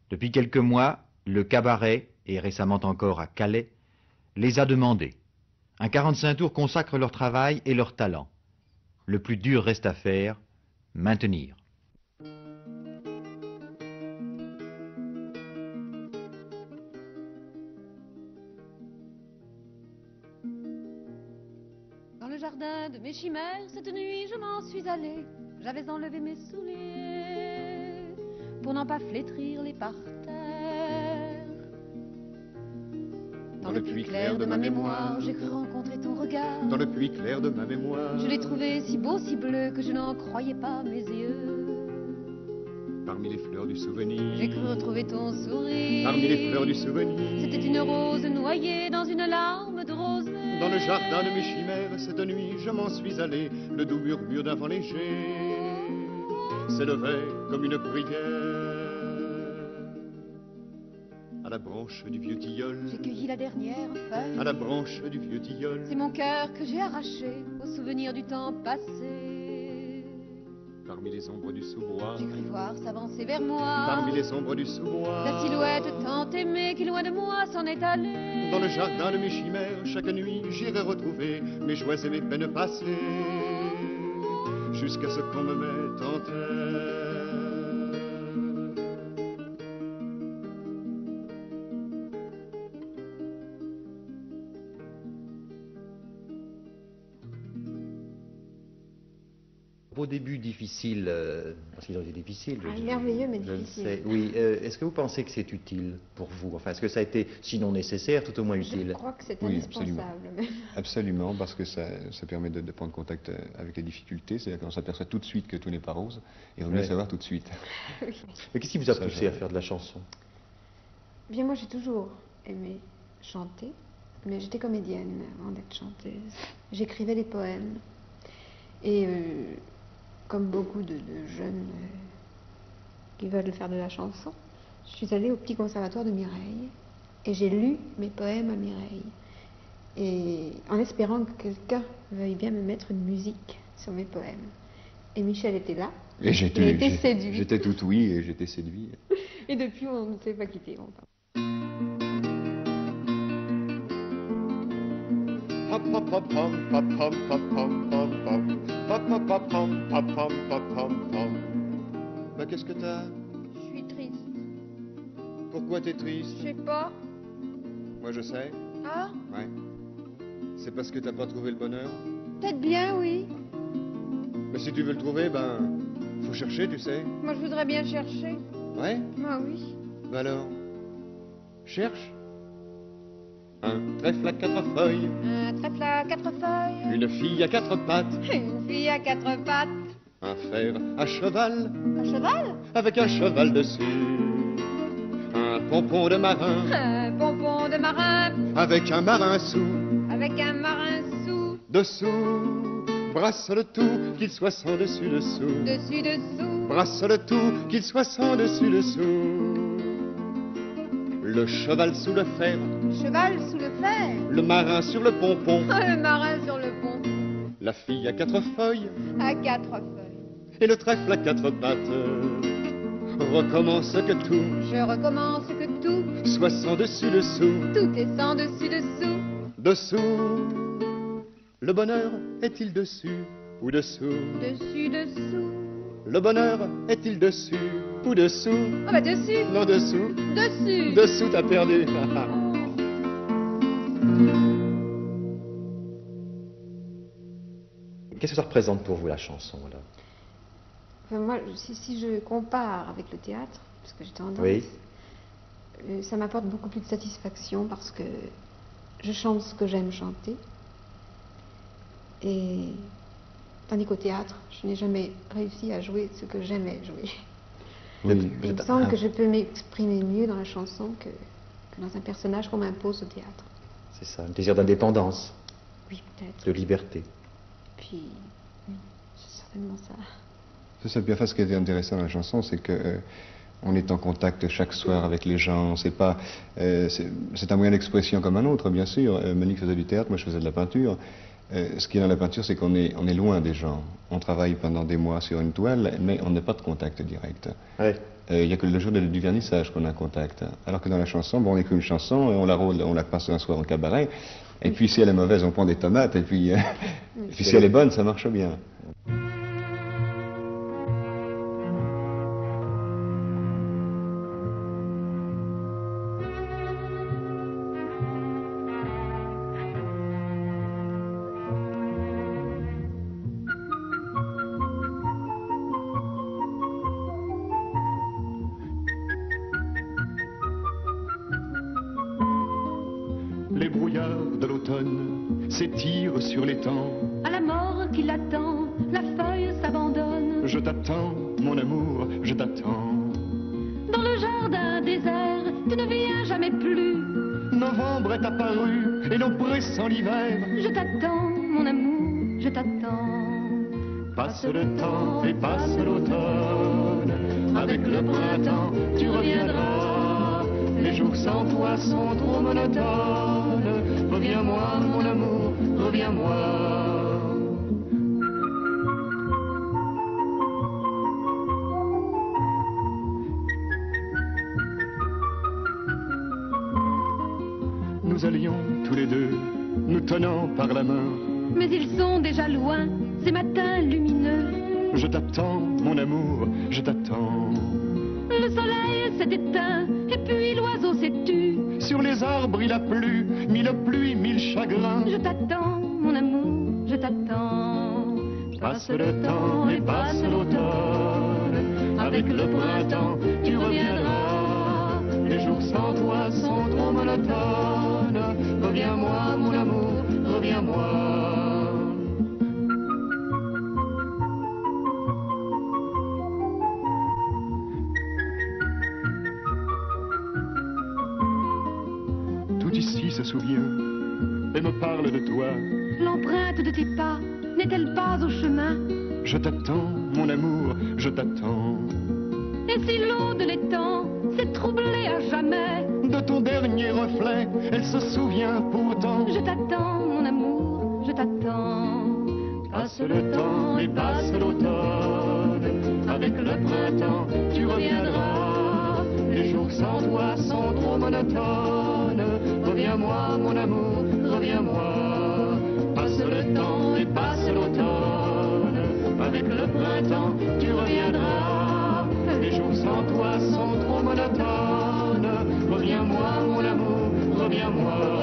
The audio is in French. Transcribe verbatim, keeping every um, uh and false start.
Depuis quelques mois, le cabaret, et récemment encore à Calais, les a demandés. Un quarante-cinq tours consacre leur travail et leur talent. Le plus dur reste à faire, maintenir. Dans le jardin de mes chimères, cette nuit je m'en suis allée. J'avais enlevé mes souliers pour n'en pas flétrir les parterres. Dans le puits clair de ma mémoire, j'ai cru rencontrer ton regard. Dans le puits clair de ma mémoire, je l'ai trouvé si beau, si bleu, que je n'en croyais pas mes yeux. Parmi les fleurs du souvenir, j'ai cru retrouver ton sourire. Parmi les fleurs du souvenir, c'était une rose noyée dans une larme de rosée. Dans le jardin de mes chimères, cette nuit, je m'en suis allé. Le doux murmure d'un vent léger s'élevait comme une prière. À la branche du vieux tilleul, j'ai cueilli la dernière feuille. À la branche du vieux tilleul, c'est mon cœur que j'ai arraché au souvenir du temps passé. Parmi les ombres du sous-bois, j'ai cru voir s'avancer vers moi. Parmi les ombres du sous-bois, la silhouette tant aimée qui loin de moi s'en est allée. Dans le jardin de mes chimères, chaque nuit j'irai retrouver mes joies et mes peines passées, jusqu'à ce qu'on me mette en terre. Au début difficile, euh, parce qu'ils ont été difficiles. Ah, je, merveilleux, mais je difficile. Sais. Oui, euh, est-ce que vous pensez que c'est utile pour vous? Enfin, est-ce que ça a été, sinon nécessaire, tout au moins utile? Je crois que c'est oui, indispensable. Absolument, absolument parce que ça, ça permet de, de prendre contact avec les difficultés. C'est-à-dire qu'on s'aperçoit tout de suite que tout n'est pas rose, et il vaut mieux ouais. savoir tout de suite. Oui. Mais qu'est-ce qui vous a Ça, poussé je... à faire de la chanson? Bien, moi j'ai toujours aimé chanter, mais j'étais comédienne avant d'être chanteuse. J'écrivais des poèmes, et euh, comme beaucoup de, de jeunes euh, qui veulent faire de la chanson, je suis allée au petit conservatoire de Mireille et j'ai lu mes poèmes à Mireille. Et en espérant que quelqu'un veuille bien me mettre une musique sur mes poèmes. Et Michel était là. Et j'étais, il était séduit. J'étais tout oui et j'étais séduit. Et depuis, on ne s'est pas quitté longtemps. Bah qu'est-ce que t'as? Je suis triste. Pourquoi t'es triste? Je sais pas. Moi je sais. Ah? Ouais. C'est parce que t'as pas trouvé le bonheur? Peut-être bien, oui. Mais si tu veux le trouver, ben, faut chercher, tu sais. Moi, je voudrais bien chercher. Ouais? Moi, oui. Bah alors, cherche. Un trèfle à quatre feuilles. Un trèfle à quatre feuilles. Une fille à quatre pattes. Une fille à quatre pattes. Un fer à cheval. Un cheval? Avec un cheval dessus. Un pompon de marin. Un pompon de marin. Avec un marin sous. Avec un marin sous. Dessous. Brasse le tout, qu'il soit sans dessus dessous. Dessus dessous. Brasse le tout, qu'il soit sans dessus dessous. Le cheval sous le fer. Le cheval sous le fer. Le marin sur le pompon. Le marin sur le pont. La fille à quatre feuilles. À quatre feuilles. Et le trèfle à quatre pattes. Recommence que tout. Je recommence que tout. Soit sans dessus dessous. Tout est sans dessus dessous. Dessous. Le bonheur est-il dessus ou dessous? Dessus dessous. Le bonheur est-il dessus ou dessous? Ah bah dessus. Non, dessous. Dessus. Dessous, t'as perdu. Qu'est-ce que ça représente pour vous, la chanson, là? Enfin, moi, si, si je compare avec le théâtre, parce que j'étais en danse, Oui. euh, ça m'apporte beaucoup plus de satisfaction parce que je chante ce que j'aime chanter. Et tandis qu'au théâtre, je n'ai jamais réussi à jouer ce que j'aimais jouer. Oui. Il me semble que je peux m'exprimer mieux dans la chanson que, que dans un personnage qu'on m'impose au théâtre. C'est ça, un désir d'indépendance, Oui, peut-être. de liberté. Puis, oui, c'est certainement ça. C'est ça, bien fait, ce qui est intéressant dans la chanson, c'est que euh, on est en contact chaque soir avec les gens. C'est pas, euh, c'est un moyen d'expression comme un autre, bien sûr. Euh, Monique faisait du théâtre, moi je faisais de la peinture. Euh, ce qui est dans la peinture, c'est qu'on est, on est loin des gens. on travaille pendant des mois sur une toile, mais on n'a pas de contact direct. Ouais. Il n'y a que le jour de- du vernissage qu'on a un contact. Alors que dans la chanson, bon, on écrit une chanson, et on la rôde, on la passe un soir en cabaret, et puis si elle est mauvaise, on prend des tomates, et puis, euh, et puis si elle est bonne, ça marche bien. Les brouillards de l'automne s'étirent sur l'étang. À la mort qui l'attend, la feuille s'abandonne. Je t'attends, mon amour, je t'attends. Dans le jardin désert, tu ne viens jamais plus. Novembre est apparu et l'on pressent l'hiver. Je t'attends, mon amour, je t'attends. Passe le temps et passe l'automne. Avec le printemps, tu reviendras. Les jours sans toi sont trop monotones. Reviens-moi, mon amour, reviens-moi. Nous allions tous les deux, nous tenant par la main. Mais ils sont déjà loin, ces matins lumineux. Je t'attends, mon amour, je t'attends. Le soleil s'est éteint, et puis l'oiseau s'est tu. Sur les arbres il a plu, mille pluies, mille chagrins. Je t'attends, mon amour, je t'attends. Passe le temps et passe l'automne. Avec le printemps, tu reviendras. Les jours sans toi sont trop monotones. Reviens-moi, mon amour, reviens-moi. Tout ici se souvient et me parle de toi. L'empreinte de tes pas n'est-elle pas au chemin? Je t'attends, mon amour, je t'attends. Et si l'eau de l'étang s'est troublée à jamais? De ton dernier reflet, elle se souvient pourtant. Je t'attends, mon amour, je t'attends. Passe le temps et passe l'automne. Avec le printemps, tu reviendras. Les jours sans toi sont trop monotones. Reviens-moi, mon amour, reviens-moi. Passe le temps et passe l'automne. Avec le printemps, tu reviendras. Les jours sans toi sont trop monotones. Reviens-moi, mon amour, reviens-moi.